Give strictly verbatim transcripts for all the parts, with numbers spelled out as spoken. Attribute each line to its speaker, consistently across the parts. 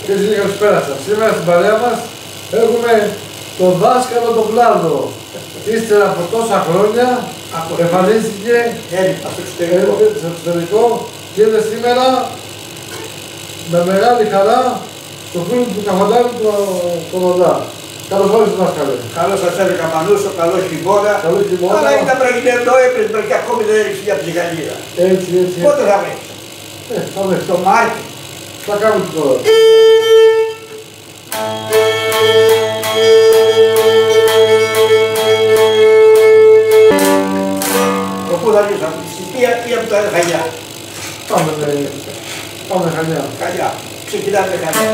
Speaker 1: Και εσείς καλησπέρα σας. Σήμερα στην παρέα μας έχουμε τον δάσκαλο τον Κλάδο. Ύστερα από τόσα χρόνια εμφανίστηκε
Speaker 2: στο
Speaker 1: εξωτερικό και είναι σήμερα με μεγάλη χαρά στο φίλο του Καφαντάρου τον Οντά. Καλώς όρισες δάσκαλε.
Speaker 2: Καλώς σας έβγαλε Καμπανούσο, καλό χειμώνα.
Speaker 1: Καλό χειμώνα.
Speaker 2: Αλλά ήταν πραγινερό, έπρεπε να και ακόμη δεν έριξε για τη Γαλλία.
Speaker 1: Έτσι, έτσι.
Speaker 2: Πότε θα βρέξει?
Speaker 1: Ε, θα βρέξει.
Speaker 2: Το Μάρτι.
Speaker 1: Θα κάνουμε τώρα.
Speaker 2: Το πού θα βγει, από τη Σιτία ή από τα Χανιά?
Speaker 1: Πάμε, πάμε Χανιά.
Speaker 2: Χανιά. Ξεκινάμε Χανιά.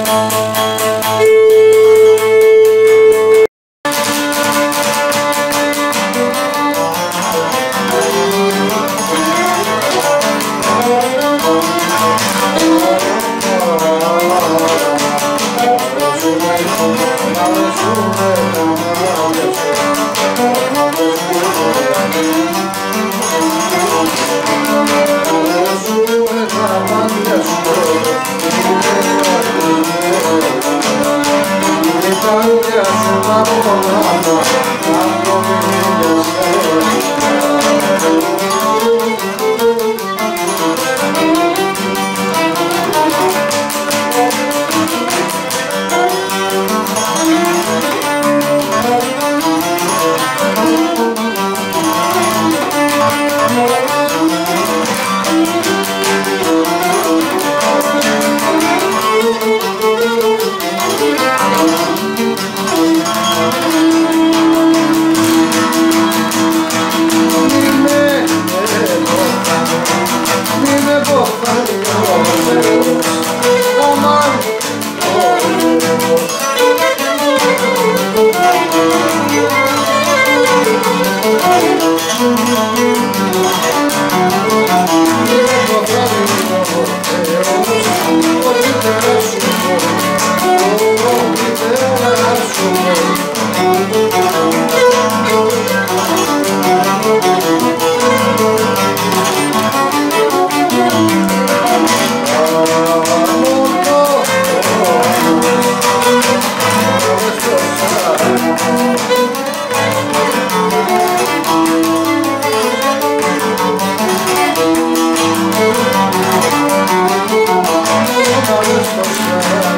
Speaker 1: Let's go.